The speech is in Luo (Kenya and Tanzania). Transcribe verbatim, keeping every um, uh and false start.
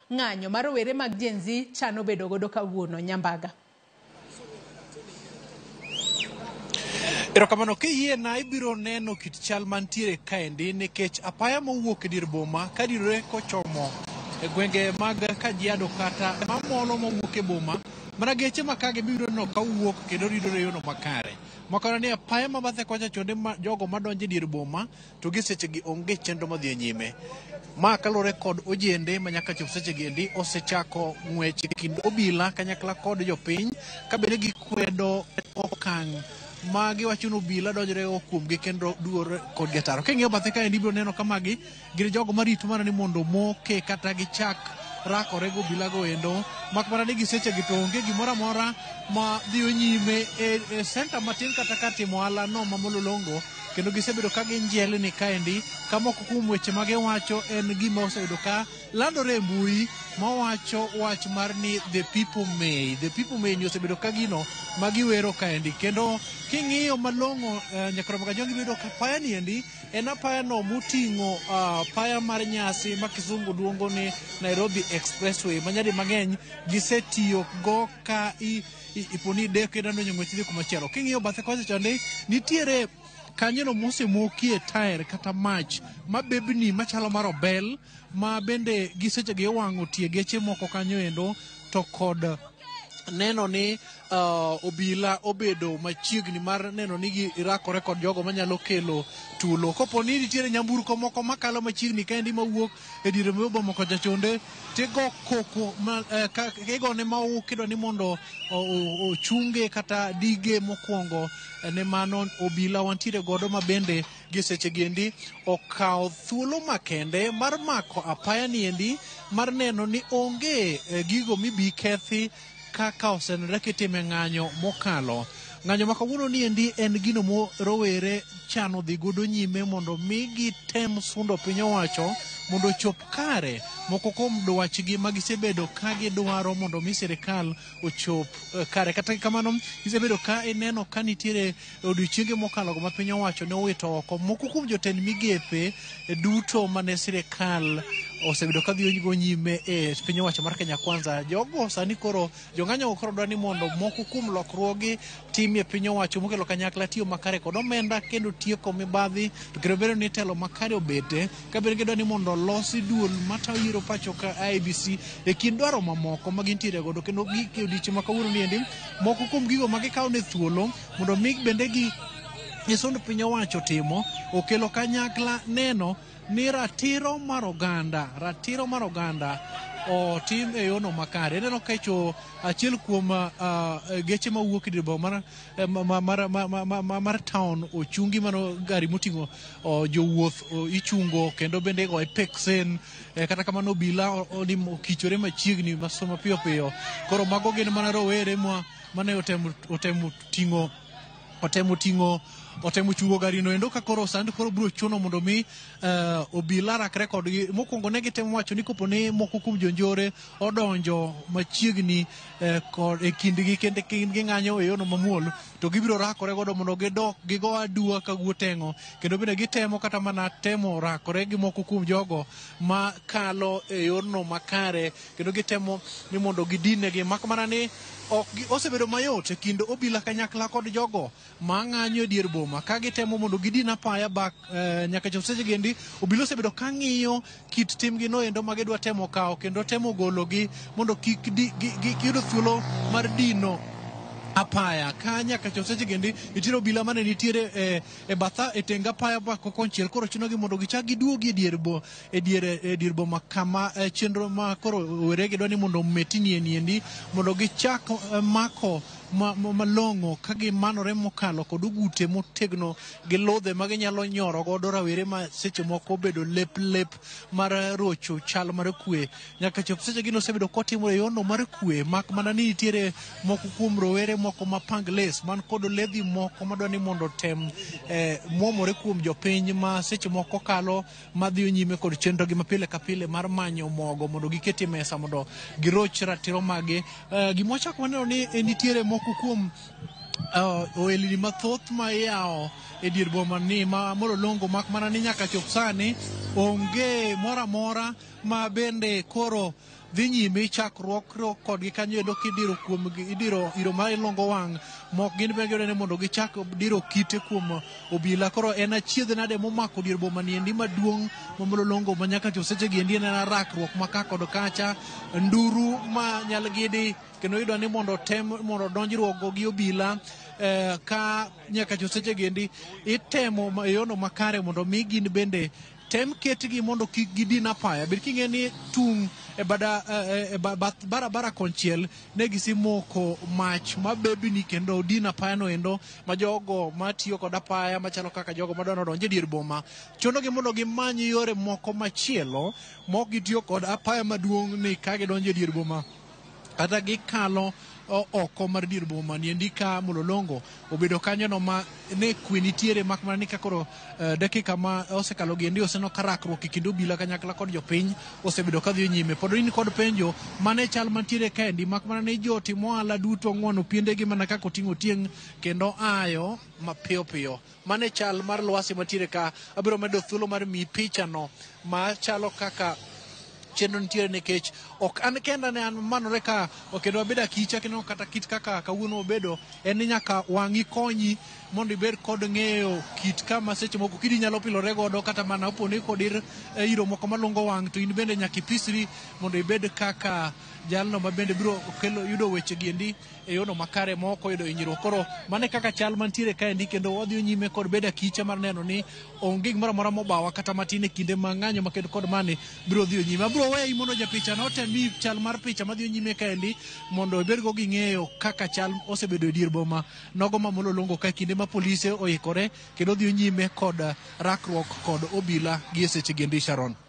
ng'anyo mar rowere mag Gen Z chano bedo godo kawuono. Nyambaga. Erokamano kiyie na ibiro neno kit chal mantiere kaendi nikech apaya mowuok e dier boma kadirore kochomo e gwenge mag Kajiado kata mamolo mowuok e boma mana geche makage biro no kawuok kendo ridore yono makare. Makana ni apaya mabathe kocha chonde ma, jogo madonje e dier boma to gi sechegi onge chenro madhi nyime. Ma kalore kod ojende manyaka chop sechegi endi osechako ng'wech e kind obila kanyakla kod jopiny kabende gikwedo okang' ma giwacho ni obila donjore kuomgi kendo duor kod gataro. King'iyo bathe kaendi ibiro neno ka magi gin jogo marito mana ni mondo moke kata gichak rakore go obila go endo, mak mana ni gisechegi to onge gimoro amora ma dhiyo nyime e, e senta matin kata ka timo ohala no mamololongo, kendo gisebedo ka ginjiel ni kaendi ka moko kuom weche ma giwacho en gima oseyudo ka landore e mbui mawacho wach mar ni the people may the people may ni osebedo ka gino ma giwero kaendi. Kendo king'iyo malong'o uh, nyakoro mga jongi bedo ka apaya ni endi en apaya no moting'o uh, apaya mar nyasi ma kisungu luongo ni Nairobi Expressway manyadi mang'eny gisetiyo go ka i, i, iponi dek kendo ndonyo ng'wech dhi kumachielo. King'iyo bathe kocha chande nitiere kanyono mosemokie taer kata mach mabebni machalo mar obel ma bende gisechegi iwang'o tie geche moko kanyo endo, to kod neno ni uh, obila obedo machiegni mar neno ni girakore kod jogo manyalo kelo tulo. Kopo ni nitiere nyamburko moko makalo machiegni kaendi mawuok e diere boma kocha chonde tigo koko ma, eh, ka, kigone mau kidwa ni mondo ochunge kata dige mokwongo eh, ne mano obila wantiere godo ma bende gisechegi endi okawo thuolo makende mar mako apaya ni endi mar neno ni onge eh, gigo mibi kethi kaka osenore kitime ng'anyo mokalo. Ng'anyo makawuono ni endi en gino mo rowere chano dhi godo nyime mondo mi gitem sundo piny owacho mondo chop kare moko kuom dwachgi ma gisebedo ka gidwaro mondo mi sirikal ochop uh, kare. Kata kamano gisebedo ka ineno ka nitiere odiochienge mokalo ma piny owacho ne owito oko moko kuom jotend migepe duto mane sirikal osebedo ka dhiyo go nyime e piny owacho mar Kenya Kwanza. Jogo sani koro jong'anyo koro dwani mondo moko kuom lokruoge timie piny owacho mokelo kanyakla tiyo makare kod omenda kendo tieko mibadhi to kendo bedo ni telo makare obete ka bende gidwani mondo losi duol matayiro pacho ka I E B C e kind dwaro mamoko ma gintiere godo. Kendo gike odiochieng' ma kawuono ni endi moko kuom gigo ma gikawo ne thuolo mondo mi bende gi isond piny owacho timo okelo kanyakla neno ni ratiro mar oganda ratiro mar oganda otim e yono makare. Neno ka icho achiel kuom uh, geche mawuok e dier boma mar, mar, mar, mar, mar town ochungi mano gari moting'o uh, jowuoth uh, ichungo kendo bende igoye peksen eh, kata kamano obila okichore machiegni masoma piyo piyo. Koro mago gin mana rowere ma mane otemo otemo ting'o otemo ting'o otemo chungo gari no endo ka koro sand koro biro chuno mondo mi uh, obila rakre kodgi. Mokwongo ne gitemo wacho ni kopo ni moko kuom jonjore odonjo machiegni uh, kod e kindgi kendo ging'anyo e yono mamuol to gibiro rakore godo mondo gidok gigo adua ka guoteng'o. Kendo bende gitemo kata mana temo rakore gi moko kuom jogo ma kalo e yorno makare kendo gitemo ni mondo gidinegi. Mak mana ni ok osebedo mayot e kind obila kanyakla kod jogo ma ng'anyo e dier boma ka gitemo mondo gidin apaya bak eh, nyaka chop sechegi endi obila osebedo ka ng'iyo kit timgi no endo ma gidwa temo kawo kendo temo gologi mondo kik giyud thuolo mar dino apaya ka nyaka chop sechegi endi nitiere obila mane nitiere e, e batha e tenga apaya ba konchiel koro chunogi mondo gichak giduogi e dier bo e dier e dier boma kama e, chenro ma koro weregi dwani mondo metinie niendi mondo gichak e, mako malong'o ma ka gimanore mokalo kod ogute motegno gi lodhe ma ginyalo nyoro godo rawere ma seche moko bedo lep lep mar rocho chal mar kwe. Nyaka chop seche gino osebedo kotimo e yono mar kwe mak mana ni nitiere moko kuom rowere moko ma pangles man kod ledhi moko madwani mondo tem eh, muomore kuom jopiny ma seche moko kalo madhiyo nyime kod chenro gi mapile ka pile mar manyo mogo mondo giketi mesa mondo giroch ratiro mage. Uh, gimwachako waneno ni e nitiere moko kuom uh, ohelni mathoth ma iyawo e dier boma ni ma mololongo mak mana ni nyaka chop sani onge mora mora ma bende koro dhi nyime chakruok kodgi kanyo endo kidiro kuom idiro iro ma ilongo wang' mok gin bende ne mondo gichak diro kite kuom obila. Koro en achiedh nade momako dier boma ni endi maduong' mamololongo ma nyaka to seche gi endi en rakruok maka kod kacha, nduru ma nyal gidi kendo iyudo ni mondo tem mondo donjruok go gi obila eh, ka nyaka to seche gi endi itemo e yono makare mondo mi gin bende tem ketgi mondo kik gidin apaya. Bir king'e ni tung' e bada e bath barabara konchiel ne gisimoko mach mabebni kendo din apaya no endo ma jogo matiyo kod apaya machalo kaka jogo madwano donjo e dier boma chono gi mondo gimany yore moko machielo mok gitiyo kod apaya maduong' ni ka gidonjo e dier boma kata gikalo oko mar dier boma ni endi ka Mlolongo obedo kanyo no ma ne kwe nitiere mak mana ni ka koro uh, dakika ma osekalo gi endi oseno karakruok e kind obila kanyakla kod jopiny osebedo ka dhi nyime. Pod in kod penjo mane chal mantiere ka endi mak mana ni jo timo ohala duto ng'wono piendegi mana kaka oting'o tieng' kendo ayo mapiyo piyo. Mane chal mar lwasi mantiere ka. Abiro medo thuolo mar mi picha no ma chalo kaka chenro nitiere nikech ok an kenda ne an manore ka okendo abeda kicha kendo kata kit kaka kawuono obedo en ni nyaka wang'i konyi mondo ibed kod ng'eyo kit kama seche moko kidi nyalo pilore godo kata mana oponi kodir e, iro moko malungo wang' to in bende nyaka ipisri mondo ibed kaka jalno ma bende biro kelo yudo weche gi endi e yono makare moko yudo hinyruok. Koro mane kaka chal mantiere ka endi kendo wadhi nyime kod beda kicha mar neno ni onge gimoro amora mobawa kata matin e kinde mang'anyo makendo kod mane biro dhi nyime. Abiro weyi mondo japicha no tembi chal mar picha madhi nyime ka endi mondo ibed go gi ng'eyo kaka chal osebedo e dier boma nogo ma Mlolongo ka kinde ma polise oikore kendo dhi nyime kod rakruok kod obila gi e seche gi endi Sharon.